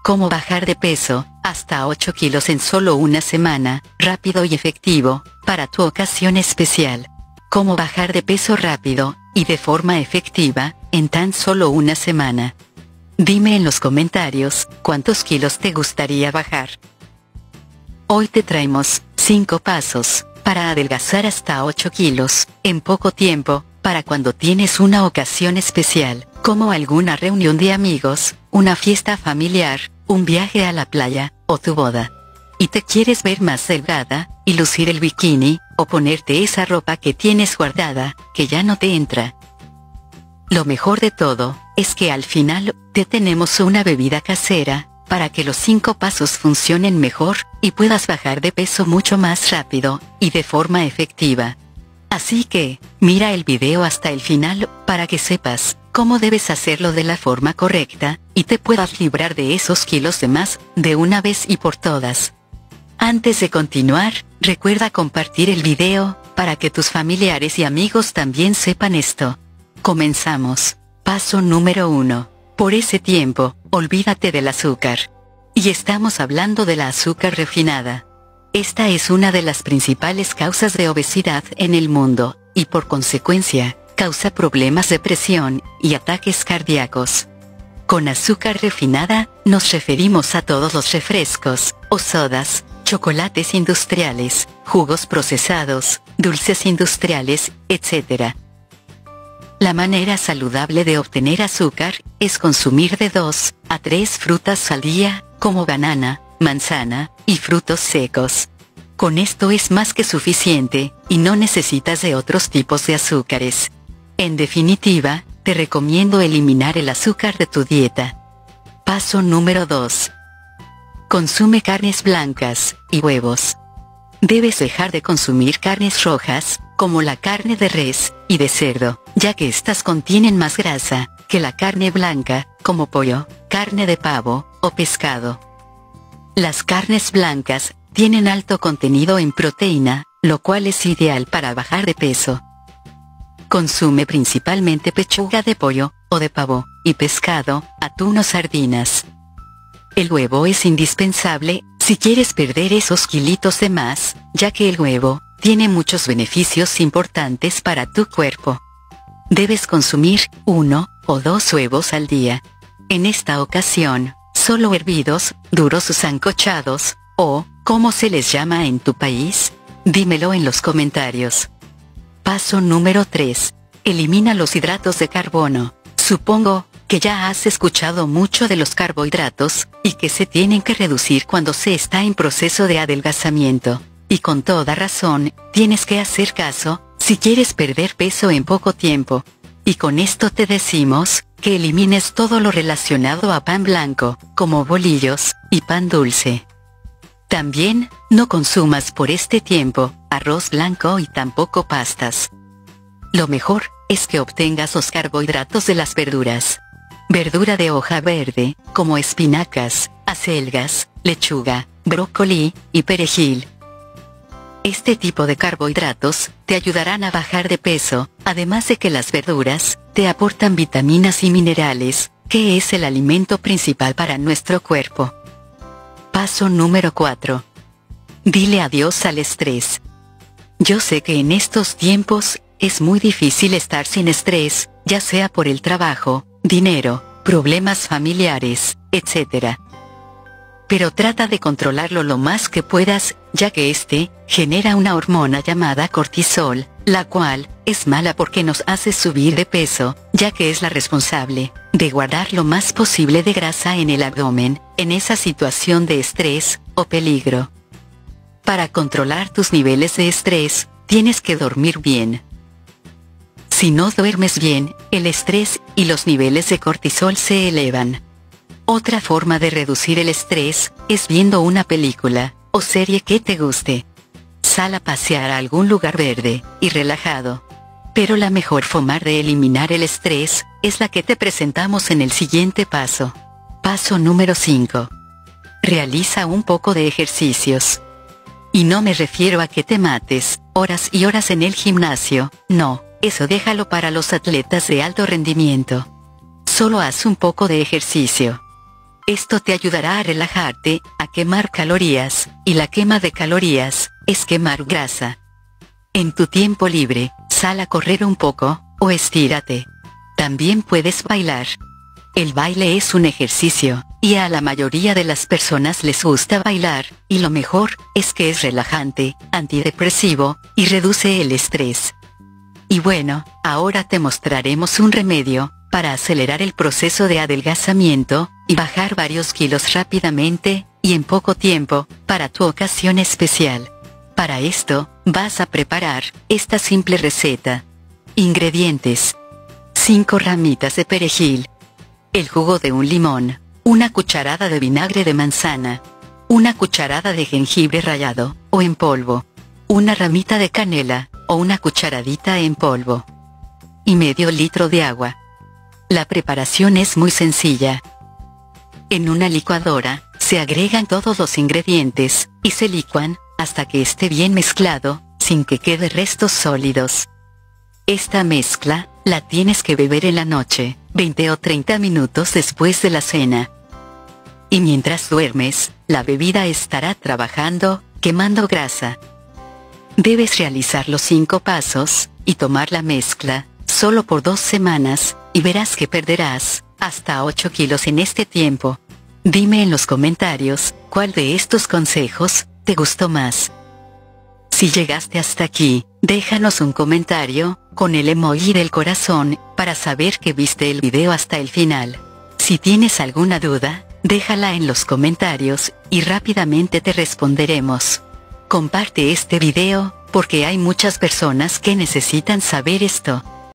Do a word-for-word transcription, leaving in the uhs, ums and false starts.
Cómo bajar de peso, hasta ocho kilos en solo una semana, rápido y efectivo, para tu ocasión especial. Cómo bajar de peso rápido, y de forma efectiva, en tan solo una semana. Dime en los comentarios, ¿cuántos kilos te gustaría bajar? Hoy te traemos, cinco pasos, para adelgazar hasta ocho kilos, en poco tiempo, para cuando tienes una ocasión especial, como alguna reunión de amigos, una fiesta familiar, un viaje a la playa, o tu boda. Y te quieres ver más delgada, y lucir el bikini, o ponerte esa ropa que tienes guardada, que ya no te entra. Lo mejor de todo, es que al final, te tenemos una bebida casera, para que los cinco pasos funcionen mejor, y puedas bajar de peso mucho más rápido, y de forma efectiva. Así que, mira el video hasta el final, para que sepas, cómo debes hacerlo de la forma correcta, y te puedas librar de esos kilos de más, de una vez y por todas. Antes de continuar, recuerda compartir el video, para que tus familiares y amigos también sepan esto. Comenzamos. Paso número uno. Por ese tiempo, olvídate del azúcar. Y estamos hablando de la azúcar refinada. Esta es una de las principales causas de obesidad en el mundo, y por consecuencia, causa problemas de presión y ataques cardíacos. Con azúcar refinada, nos referimos a todos los refrescos, o sodas, chocolates industriales, jugos procesados, dulces industriales, etcétera. La manera saludable de obtener azúcar, es consumir de dos a tres frutas al día, como banana, manzana, y frutos secos. Con esto es más que suficiente, y no necesitas de otros tipos de azúcares. En definitiva, te recomiendo eliminar el azúcar de tu dieta. Paso número dos. Consume carnes blancas, y huevos. Debes dejar de consumir carnes rojas, como la carne de res, y de cerdo, ya que estas contienen más grasa, que la carne blanca, como pollo, carne de pavo, o pescado. Las carnes blancas, tienen alto contenido en proteína, lo cual es ideal para bajar de peso. Consume principalmente pechuga de pollo, o de pavo, y pescado, atún o sardinas. El huevo es indispensable, si quieres perder esos kilitos de más, ya que el huevo, tiene muchos beneficios importantes para tu cuerpo. Debes consumir, uno, o dos huevos al día. En esta ocasión, solo hervidos, duros o sancochados, o, ¿cómo se les llama en tu país? Dímelo en los comentarios. Paso número tres. Elimina los hidratos de carbono. Supongo, que ya has escuchado mucho de los carbohidratos, y que se tienen que reducir cuando se está en proceso de adelgazamiento. Y con toda razón, tienes que hacer caso, si quieres perder peso en poco tiempo. Y con esto te decimos, que elimines todo lo relacionado a pan blanco, como bolillos, y pan dulce. También, no consumas por este tiempo, arroz blanco y tampoco pastas. Lo mejor, es que obtengas los carbohidratos de las verduras. Verdura de hoja verde, como espinacas, acelgas, lechuga, brócoli, y perejil. Este tipo de carbohidratos, te ayudarán a bajar de peso, además de que las verduras, te aportan vitaminas y minerales, que es el alimento principal para nuestro cuerpo. Paso número cuatro. Dile adiós al estrés. Yo sé que en estos tiempos, es muy difícil estar sin estrés, ya sea por el trabajo, dinero, problemas familiares, etcétera. Pero trata de controlarlo lo más que puedas, ya que este, genera una hormona llamada cortisol, la cual, es mala porque nos hace subir de peso, ya que es la responsable, de guardar lo más posible de grasa en el abdomen, en esa situación de estrés, o peligro. Para controlar tus niveles de estrés, tienes que dormir bien. Si no duermes bien, el estrés, y los niveles de cortisol se elevan. Otra forma de reducir el estrés, es viendo una película, o serie que te guste. Sal a pasear a algún lugar verde, y relajado. Pero la mejor forma de eliminar el estrés, es la que te presentamos en el siguiente paso. Paso número cinco. Realiza un poco de ejercicios. Y no me refiero a que te mates, horas y horas en el gimnasio, no, eso déjalo para los atletas de alto rendimiento. Solo haz un poco de ejercicio. Esto te ayudará a relajarte, a quemar calorías, y la quema de calorías es quemar grasa. En tu tiempo libre, sal a correr un poco, o estírate. También puedes bailar. El baile es un ejercicio, y a la mayoría de las personas les gusta bailar, y lo mejor es que es relajante, antidepresivo, y reduce el estrés. Y bueno, ahora te mostraremos un remedio para acelerar el proceso de adelgazamiento y bajar varios kilos rápidamente y en poco tiempo para tu ocasión especial. Para esto, vas a preparar esta simple receta. Ingredientes: cinco ramitas de perejil, el jugo de un limón, una cucharada de vinagre de manzana, una cucharada de jengibre rallado o en polvo, una ramita de canela o una cucharadita en polvo, y medio litro de agua. La preparación es muy sencilla. En una licuadora, se agregan todos los ingredientes, y se licuan, hasta que esté bien mezclado, sin que quede restos sólidos. Esta mezcla, la tienes que beber en la noche, veinte o treinta minutos después de la cena. Y mientras duermes, la bebida estará trabajando, quemando grasa. Debes realizar los cinco pasos, y tomar la mezcla, solo por dos semanas, y verás que perderás hasta ocho kilos en este tiempo. Dime en los comentarios, ¿cuál de estos consejos te gustó más? Si llegaste hasta aquí, déjanos un comentario, con el emoji del corazón, para saber que viste el video hasta el final. Si tienes alguna duda, déjala en los comentarios, y rápidamente te responderemos. Comparte este video, porque hay muchas personas que necesitan saber esto.